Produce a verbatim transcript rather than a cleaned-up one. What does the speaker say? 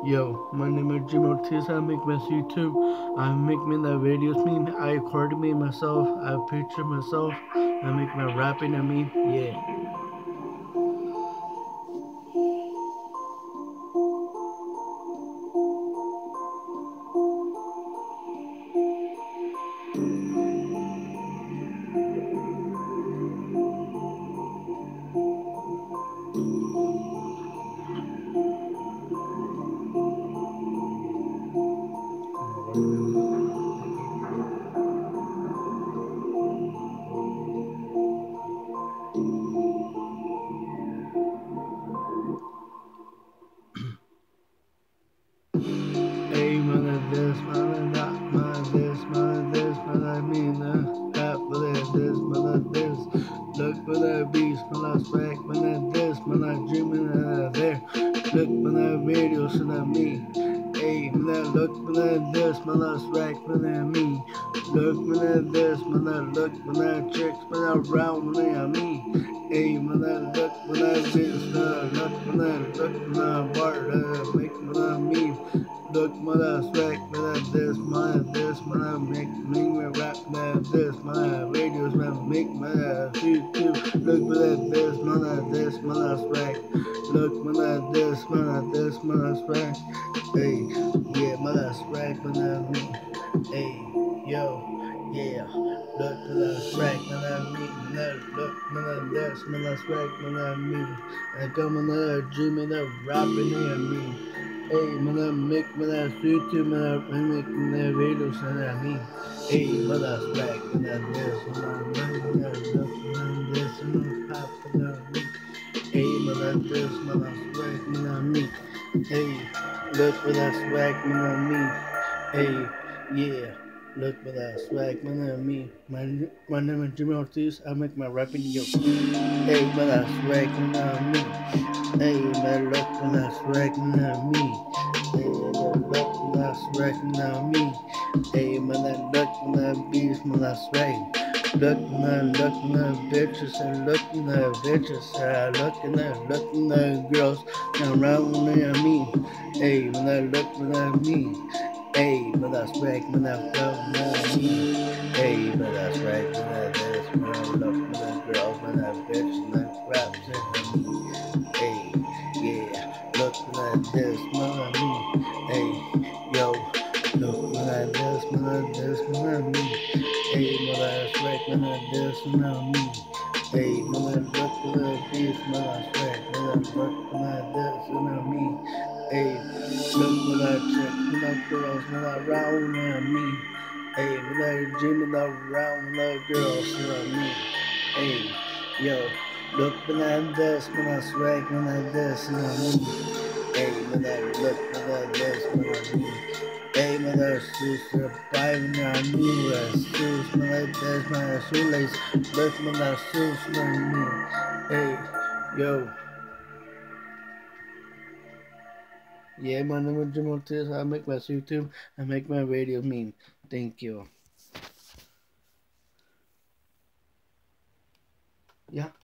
Yo, my name is Jim Ortiz. I make my YouTube. I make me the videos me. I record me myself. I picture myself. I make my rapping and me. Yeah. Hey, man of this, man of that, man of this, man of this, man of me, man that, man of this, man of this. Look for the beast, man of swag, man of this, man of dreaming, man of there. Look for the videos, man of me. Hey, man of look, man of this, man of swag, man of me. Look, man of this, man of look, man of tricks, man of round, man of me. Hey, man of look, man of this, man of look, man of look, man of bar, make man of me. Look, mother, swag, mother, this, mother, this, mother, make, make me rap, mother, this, mother, radios, mother, make, mother, YouTube. Look, mother, this, mother, this, mother, swag. Look, mother, this, mother, this, mother, swag. Hey, yeah, mother, swag, mother, me. Hey, yo, yeah. Look, mother, swag, mother, me. Mother, look, mother, this, mother, swag, mother, me. I come another dream, mother, rapping in me. Hey, mother, make mother YouTube, mother, make mother videos, mother, me. Hey, mother, swag, mother, this, mother, mother, look, mother, this, mother, pop, mother, me. Hey, mother, this, mother, swag, mother, me. Hey, look for that swag, mother, me. Hey, yeah, look for that swag, mother, me. My, my name is Jimmy Ortiz. I make my rapping yo. Hey, mother, swag, mother, me. Hey, man, look when that's wrecking on me. Hey, man, look when that's wrecking on me. Hey, man, look when that beast when that's wrecking. Look when that, look when that bitches and look when that bitches. Uh, look when that, look when that girls around when they me. Hey, when that look when that me. Hey, but that's right, when that felt when me. Hey, but that's right, when that this, when I look, when that girls, when that bitch, when that raps in me. Hey, yeah, look when that this, when I me. Hey, yo, look when that this, when that this, when I me. Hey, but that's right, when that this, when I me. Hey, when I look when that this, when that's right, when I look when that this, when I me. Hey, look when that chick, when that girls, when that round on me. Hey, when that dreaming that round, when that girls on me. Hey, yo, look when that this, when I swag, when that this, and I me. Hey, when I look, when that this, when I me. Hey, when that shoes surviving, I knew that shoes, when that this, when that shoelace. Look when that shoes, when me. Hey, yo. Yeah, my name is Jim Ortiz. I make my YouTube. I make my radio meme. Thank you. Yeah.